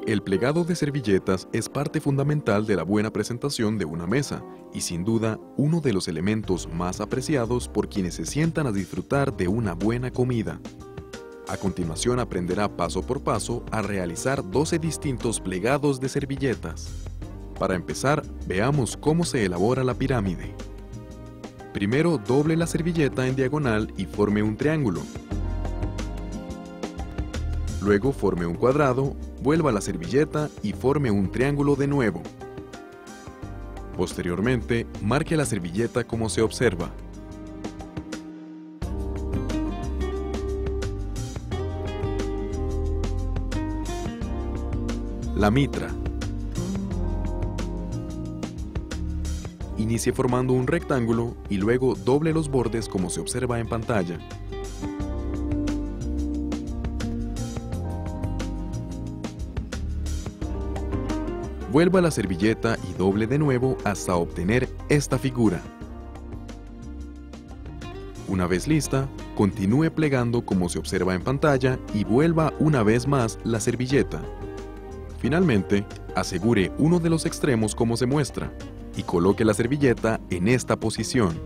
El plegado de servilletas es parte fundamental de la buena presentación de una mesa y sin duda uno de los elementos más apreciados por quienes se sientan a disfrutar de una buena comida. A continuación aprenderá paso por paso a realizar 12 distintos plegados de servilletas. Para empezar, veamos cómo se elabora la pirámide. Primero doble la servilleta en diagonal y forme un triángulo. Luego forme un cuadrado, vuelva la servilleta y forme un triángulo de nuevo. Posteriormente, marque la servilleta como se observa. La mitra. Inicie formando un rectángulo y luego doble los bordes como se observa en pantalla. Vuelva la servilleta y doble de nuevo hasta obtener esta figura. Una vez lista, continúe plegando como se observa en pantalla y vuelva una vez más la servilleta. Finalmente, asegure uno de los extremos como se muestra y coloque la servilleta en esta posición.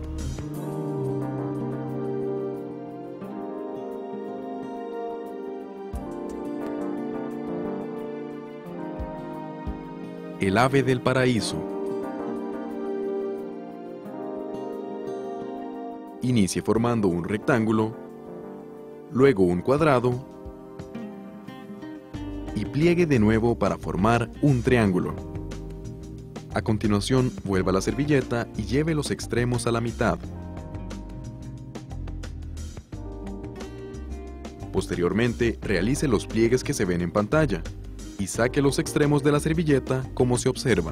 El ave del paraíso. Inicie formando un rectángulo, luego un cuadrado y pliegue de nuevo para formar un triángulo. A continuación, vuelva la servilleta y lleve los extremos a la mitad. Posteriormente, realice los pliegues que se ven en pantalla y saque los extremos de la servilleta como se observa.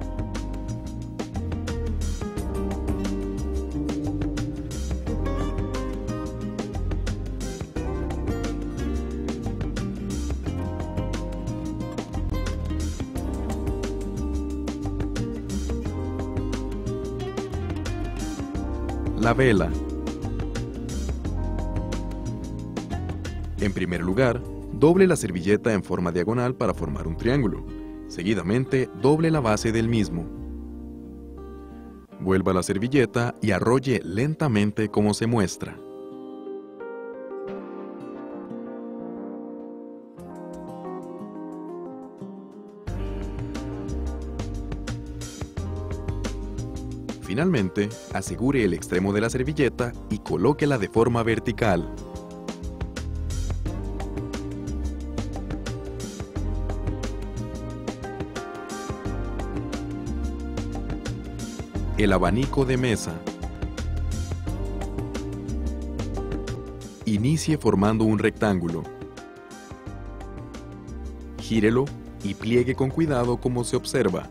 La vela. En primer lugar, doble la servilleta en forma diagonal para formar un triángulo. Seguidamente, doble la base del mismo. Vuelva la servilleta y arrolle lentamente como se muestra. Finalmente, asegure el extremo de la servilleta y colóquela de forma vertical. El abanico de mesa. Inicie formando un rectángulo. Gírelo y pliegue con cuidado como se observa.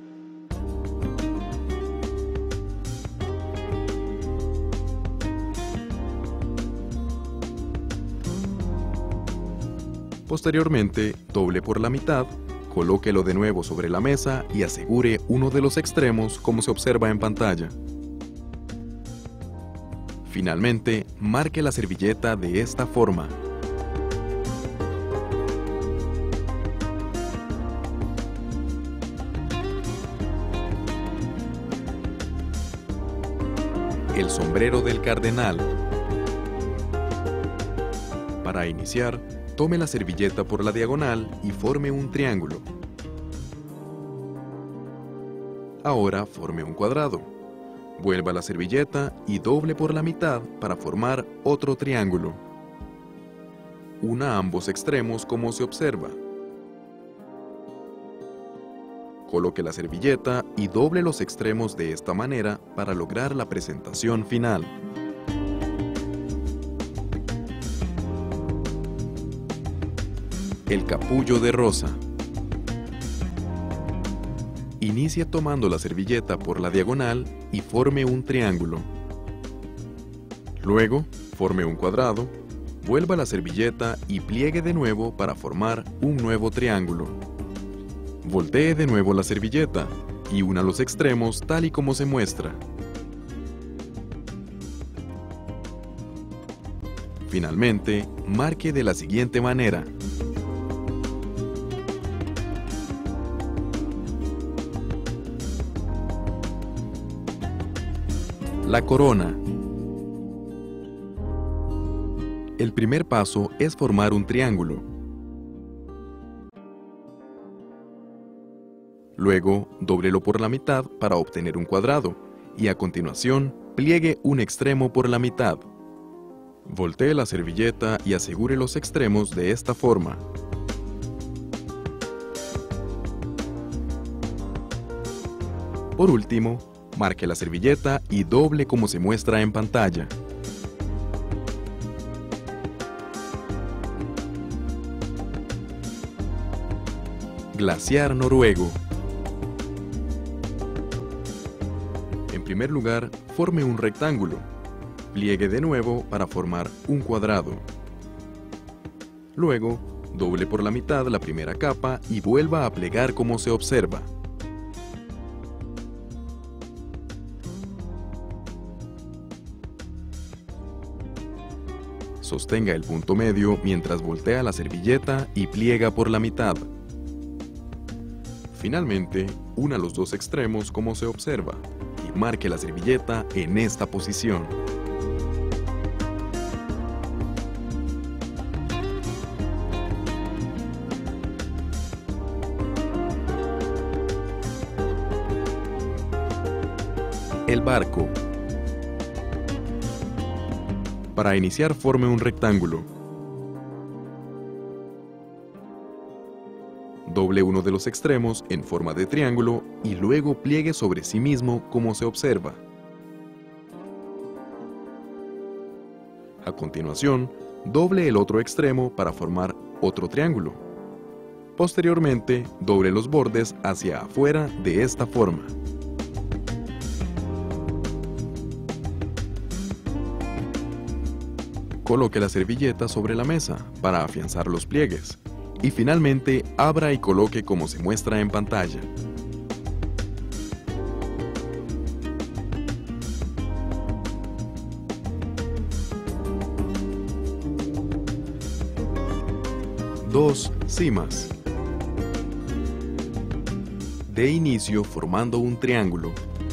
Posteriormente, doble por la mitad, colóquelo de nuevo sobre la mesa y asegure uno de los extremos como se observa en pantalla. Finalmente, marque la servilleta de esta forma. El sombrero del cardenal. Para iniciar, tome la servilleta por la diagonal y forme un triángulo. Ahora forme un cuadrado. Vuelva la servilleta y doble por la mitad para formar otro triángulo. Una ambos extremos como se observa. Coloque la servilleta y doble los extremos de esta manera para lograr la presentación final. El capullo de rosa. Inicie tomando la servilleta por la diagonal y forme un triángulo. Luego, forme un cuadrado, vuelva la servilleta y pliegue de nuevo para formar un nuevo triángulo. Voltee de nuevo la servilleta y una los extremos tal y como se muestra. Finalmente, marque de la siguiente manera. La corona. El primer paso es formar un triángulo. Luego, dóblelo por la mitad para obtener un cuadrado y a continuación, pliegue un extremo por la mitad. Voltee la servilleta y asegure los extremos de esta forma. Por último, marque la servilleta y doble como se muestra en pantalla. Glaciar noruego. En primer lugar, forme un rectángulo. Pliegue de nuevo para formar un cuadrado. Luego, doble por la mitad la primera capa y vuelva a plegar como se observa. Sostenga el punto medio mientras voltea la servilleta y pliega por la mitad. Finalmente, una los dos extremos como se observa y marque la servilleta en esta posición. El barco. Para iniciar, forme un rectángulo. Doble uno de los extremos en forma de triángulo y luego pliegue sobre sí mismo como se observa. A continuación, doble el otro extremo para formar otro triángulo. Posteriormente, doble los bordes hacia afuera de esta forma. Coloque la servilleta sobre la mesa para afianzar los pliegues y finalmente abra y coloque como se muestra en pantalla. Dos cimas. De inicio formando un triángulo.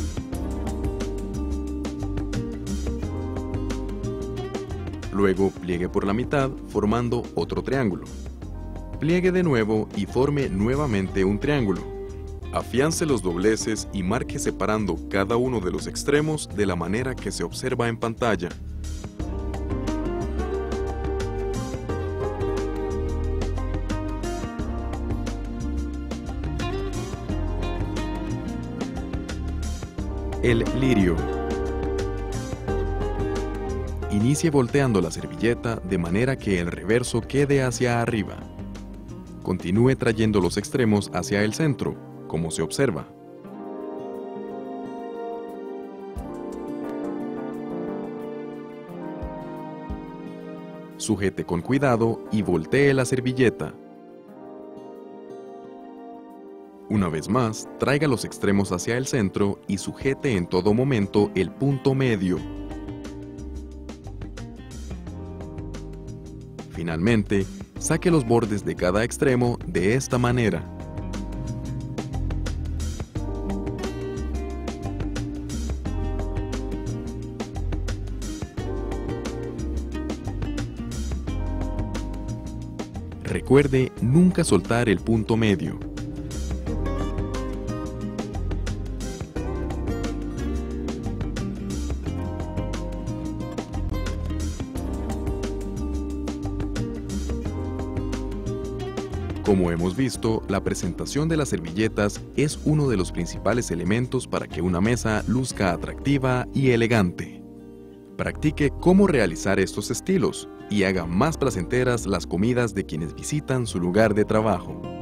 Luego pliegue por la mitad formando otro triángulo. Pliegue de nuevo y forme nuevamente un triángulo. Afiance los dobleces y marque separando cada uno de los extremos de la manera que se observa en pantalla. El lirio. Inicie volteando la servilleta de manera que el reverso quede hacia arriba. Continúe trayendo los extremos hacia el centro, como se observa. Sujete con cuidado y voltee la servilleta. Una vez más, traiga los extremos hacia el centro y sujete en todo momento el punto medio. Finalmente, saque los bordes de cada extremo de esta manera. Recuerde nunca soltar el punto medio. Como hemos visto, la presentación de las servilletas es uno de los principales elementos para que una mesa luzca atractiva y elegante. Practique cómo realizar estos estilos y haga más placenteras las comidas de quienes visitan su lugar de trabajo.